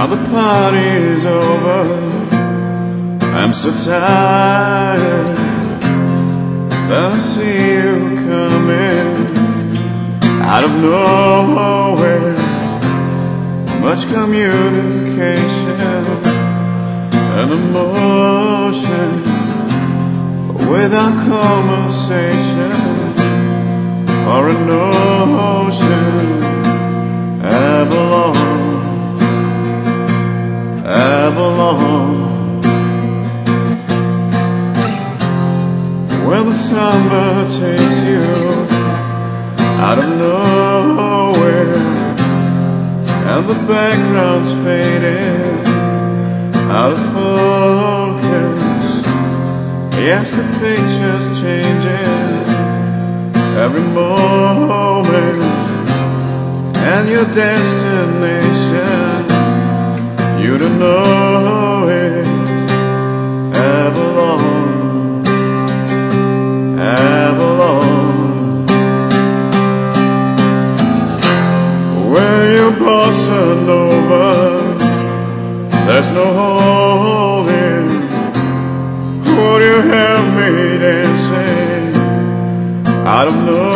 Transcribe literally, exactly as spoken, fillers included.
Now the party's over, I'm so tired that I see you coming out of nowhere. Much communication and emotion without conversation or an ocean. Avalon, Avalon, where the summer takes you out of nowhere, and the background's fading out of focus. Yes, the picture's changing every moment, and your destination, you don't know it. Avalon, Avalon, where you're bossing over, there's no holding. Would you have me dancing out of nowhere?